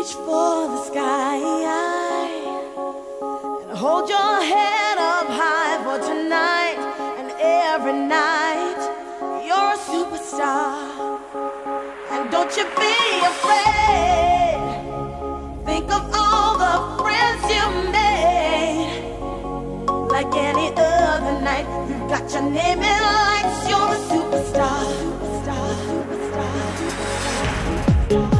reach for the sky and hold your head up high for tonight and every night. You're a superstar, and don't you be afraid. Think of all the friends you made. Like any other night, you've got your name in lights. You're a superstar, superstar, superstar, superstar.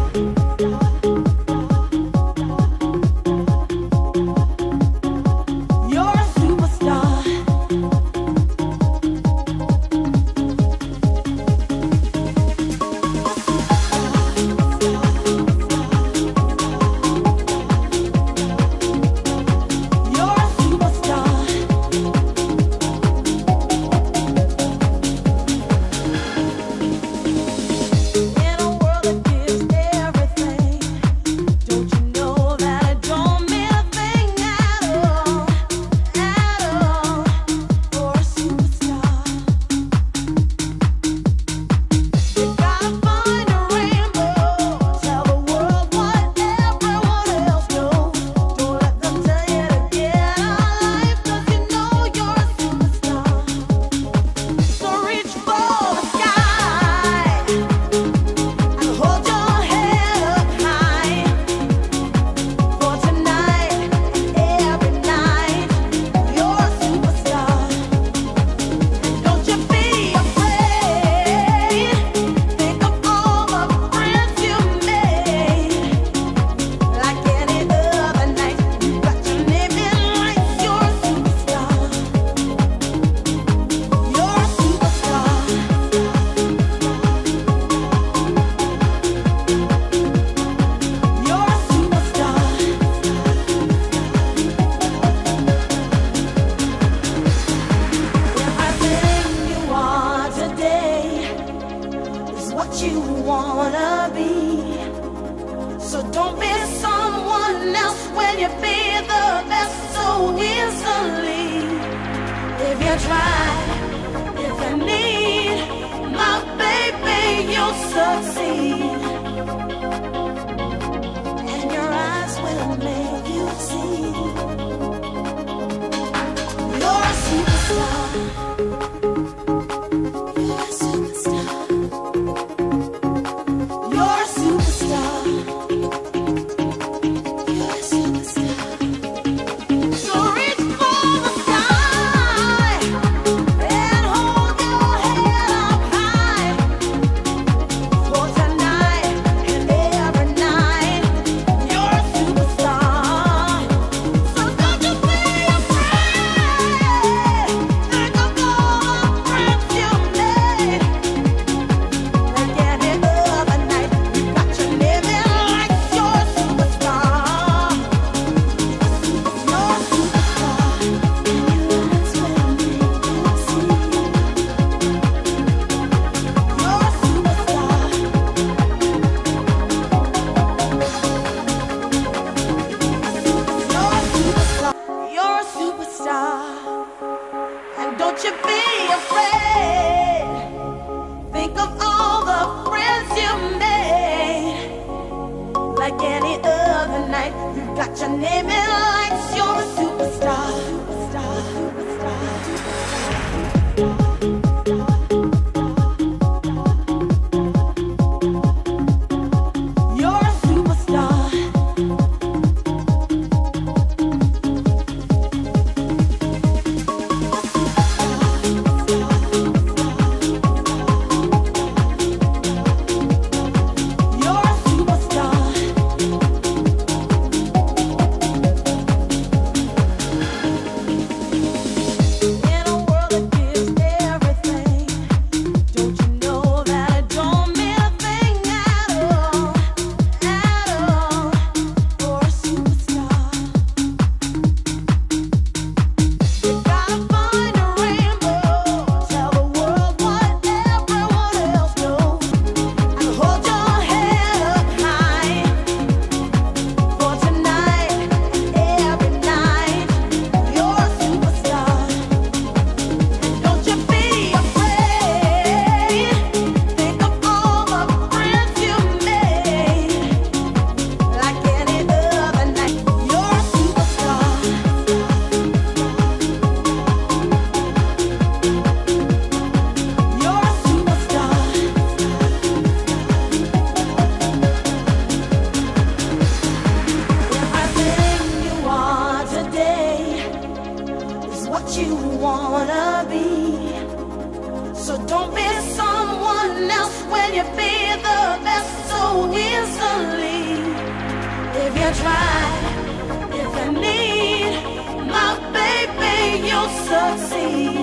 wanna be. So don't be someone else when you be the best so easily. If you try, if you need, my baby, you'll succeed.